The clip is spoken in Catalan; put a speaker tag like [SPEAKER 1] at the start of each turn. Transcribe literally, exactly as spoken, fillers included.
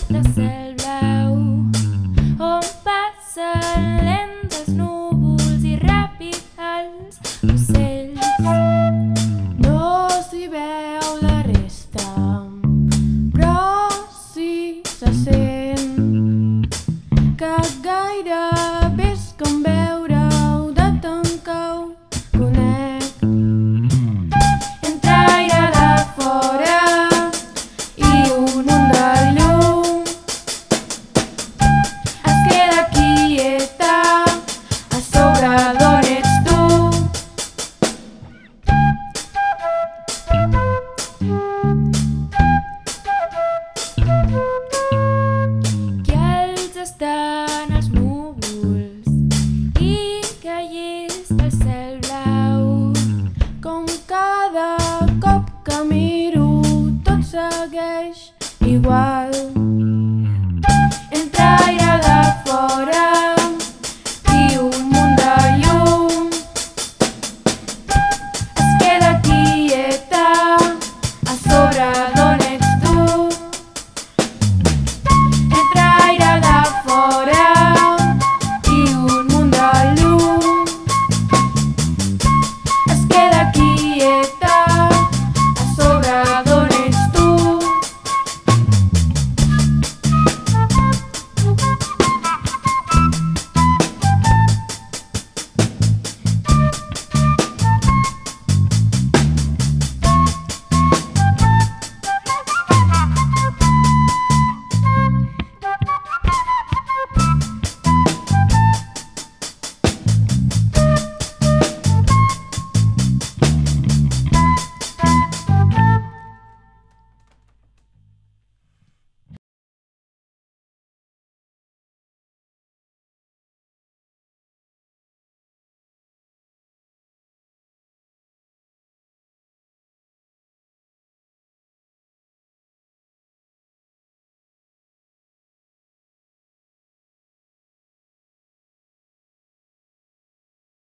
[SPEAKER 1] de cel blau on passen lentes núvols i ràpid els ocells. No s'hi veu la resta, però sí se sent que gairebé és com veure-ho de tant que ho conec. Entre aire de fora i un munt de llum es queda quieta a sobre d'on ets tu. Que els està